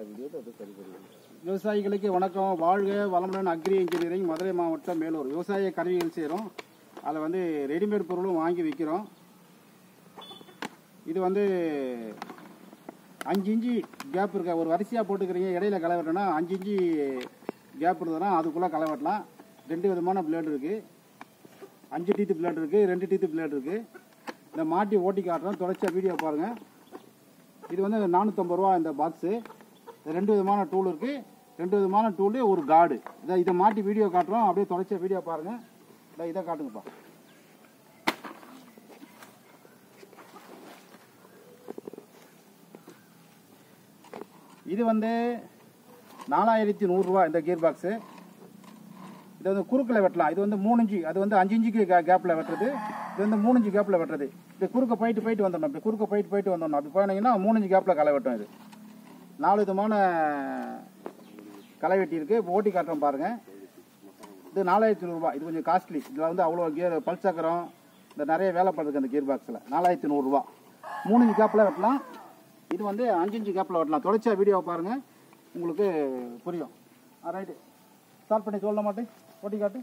விவசாயிகளுக்கு வணக்கம். வாழ்க வளமுடன். அக்ரி இன்ஜினியரிங், மதுரை மாவட்டம் வேலூர். விவசாய கருவிகள் செய்கிறோம். அதில் வந்து ரெடிமேட் பொருளும் வாங்கி விற்கிறோம். இது வந்து 5 இன்ச்சு கேப் இருக்க ஒரு வரிசையாக போட்டுக்கிறீங்க. இடையில களை வெட்டனா 5 இன்ச்சு கேப் இருந்ததுன்னா அதுக்குள்ளே களை வெட்டலாம். 2 விதமான பிளேடு இருக்குது. 5 டீத்து பிளேடு இருக்குது, 2 டீத்து பிளேடு இருக்குது. இந்த மாட்டி ஓட்டி காட்டுறோம். தொடர்ச்சியாக வீடியோ பாருங்கள். இது வந்து 450 ரூபா இந்த பாக்ஸு. 2 விதமான டூல் இருக்குது. 2 விதமான டூலு, ஒரு கார்டு. இதை மாட்டி வீடியோ காட்டுறோம். அப்படியே தொடர்ச்சியாக வீடியோ பாருங்கள். இதை காட்டுங்கப்பா. இது வந்து 4100 ரூபா இந்த கியர் பாக்ஸு. இது வந்து குறுக்கில் வெட்டலாம். இது வந்து 3 இன்ச்சு, அது வந்து 5 இன்ச்சுக்கு கேப்பில் வெட்டுறது. இது வந்து 3 இன்ச்சு கேப்பில் வெட்டுறது. இது குறுக்க போயிட்டு வந்துடணும். அப்படி குறுக்க போயிட்டு வந்துடணும். அப்படி போனீங்கன்னா 3 இன்ச்சு கேப்பில் களை வெட்டும். இது 4 விதமான களை வெட்டி இருக்குது. ஓட்டி காட்டுறோம் பாருங்கள். இது 4100 ரூபா. இது கொஞ்சம் காஸ்ட்லி. இதில் வந்து அவ்வளோ கியர் பல் சக்கரம் இந்த நிறைய வேலை பண்ணுறது அந்த கியர் பாக்ஸில். 4100 ரூபா. 3 இன்ச்சு கேப்பில் வெட்டலாம். இது வந்து 5 இன்ச்சு கேப்பில் வெட்டலாம். தொடர்ச்சியாக வீடியோவை பாருங்கள், உங்களுக்கு புரியும். ரைட்டு, ஸ்டார்ட் பண்ணி சொல்ல மாட்டேன். ஓட்டி காட்டு.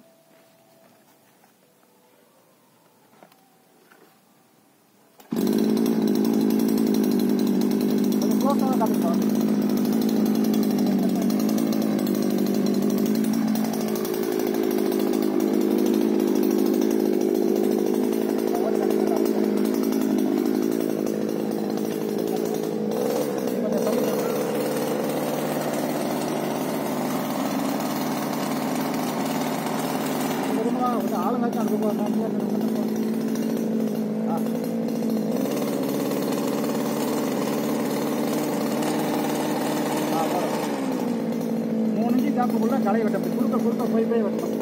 கொஞ்சம் க்ளோஸாக காட்டுங்க. ஆளுங்காச்சும் அனுப்புவோம். 3 இன்ச்சு காப்புக்குள்ள களை வெட்டும். குறுக்க போய் வெட்டணும்.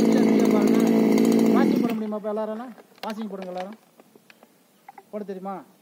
எல்லாரும் பாசிங் போடுங்க. எல்லாரும் போட தெரியுமா?